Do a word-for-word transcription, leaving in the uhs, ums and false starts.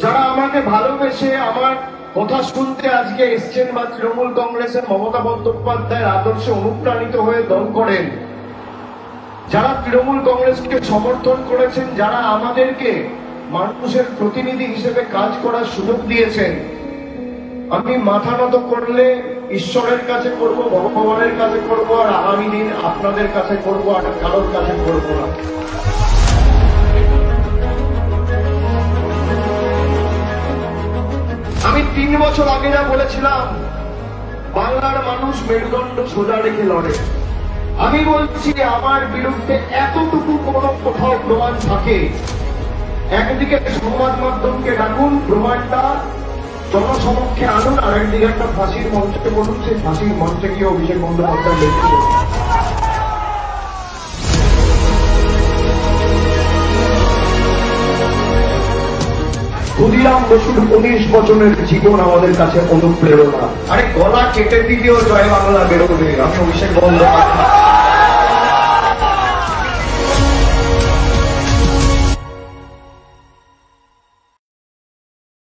যারা আমাকে ভালোবেসে আমার কথা শুনতে আজকে এসছেন বা তৃণমূল কংগ্রেসের মমতা বন্দ্যোপাধ্যায়ের আদর্শে অনুপ্রাণিত হয়ে দল করেন, যারা তৃণমূল কংগ্রেসকে সমর্থন করেছেন, যারা আমাদেরকে মানুষের প্রতিনিধি হিসেবে কাজ করার সুযোগ দিয়েছেন, আমি মাথা নত করলে ঈশ্বরের কাছে করব, ভগবানের কাছে করব, আর আগামী দিন আপনাদের কাছে করব, আর কারোর কাছে করব না। আমি তিন বছর আগে যা বলেছিলাম, বাংলার মানুষ মেরুদণ্ড সোজা রেখে লড়ে। আমি বলছি আমার বিরুদ্ধে এতটুকু কোন কোথাও প্রমাণ থাকে, একদিকে সংবাদ মাধ্যমকে ডাকুন, প্রমাণটা জনসমক্ষে আনুন, আর একদিকে একটা ফাঁসির মঞ্চে বলুন, সেই ফাঁসির মঞ্চে গিয়ে অভিষেক বন্দ্যোপাধ্যায় লেখে। ক্ষুদিরাম বসুর উনিশ বছরের জীবন আমাদের কাছে অনুপ্রেরণা। আরে গলা কেটে দিলেও জয় বাংলা বেরোবে। আমি অভিষেক বন্দ্যোপাধ্যায়